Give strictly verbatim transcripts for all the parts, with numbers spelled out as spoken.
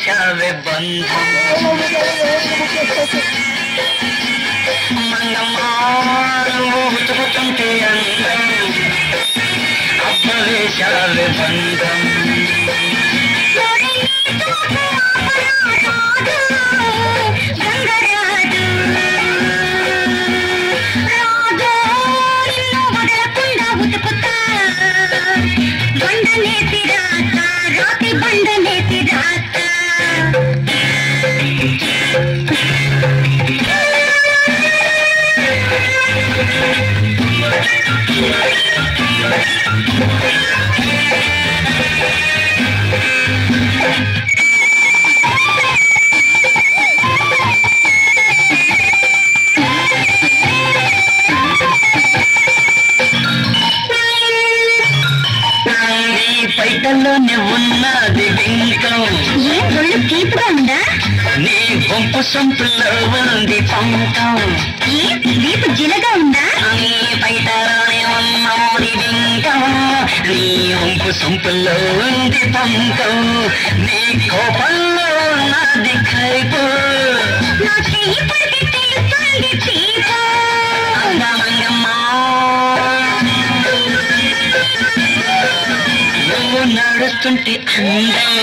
అబ్బవేశావే బంధం మంగమారుతుంటే అందం అబ్బవేశావే బంధం పైటల్లోనే ఉన్నది బింకం ఏ ఒళ్ళు తీపుగా ఉందా నీ వంపు సొంపుల్లో ఉంది పంకం ఏ వీపు జిలగా ఉందా నీ పైటలోనే ఉన్నది బింకం నీ వంపు సొంపుల్లో ఉంది పంకం నీ కోపంలో ఉన్నది కైపు నా చెయ్యి పడితే తెలుస్తుంది చీపు అందమంగమ్మా నువ్వు నడుస్తుంటే అందం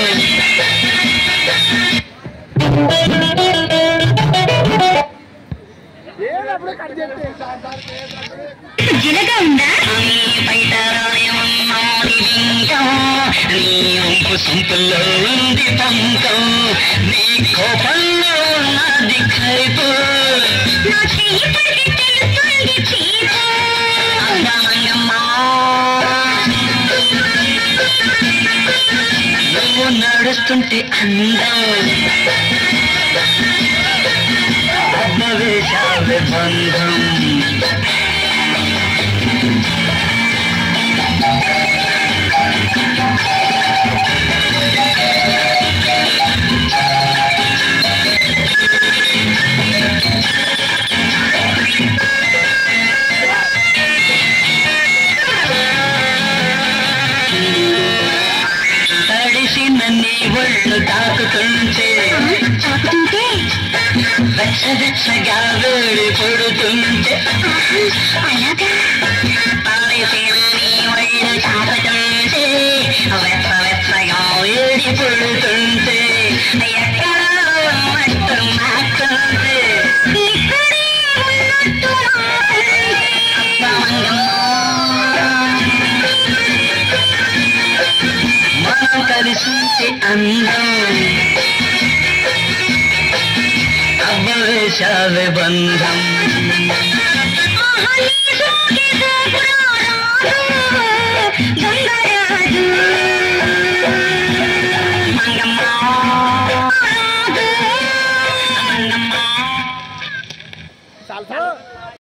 జిలగా ఉందా పైటలోనే ఉన్నది బింకం నీ వంపు సొంపుల్లో ఉంది పంకం నీ కోపంలో ఉన్నది కైపు నా చెయ్యి పడితే తెలుస్తుంది చీపు అందమంగమ్మా నువ్వు నడుస్తుంటే అందం అబ్బవేశావే బంధం తడిసిన నీ ఒళ్ళు తాకుతుంటే తాకుతుంటే వెచ్చ వెచ్చగా వేడి పడుతుంటే అలాగా తడిసిన నీ ఒళ్ళు తాకుతుంటే వెచ్చ వెచ్చగా వేడి పడుతుంటే ఎక్కడ ఉన్నట్టు మాకుంటే ఇక్కడే ఉన్నట్టు మనం కలిసింటే అందం అబ్బవేశావే బంధం ఆహా నీ సోకే